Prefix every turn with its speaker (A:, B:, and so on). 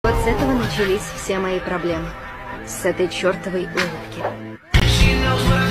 A: Вот с этого начались все мои проблемы. С этой чертовой улыбки.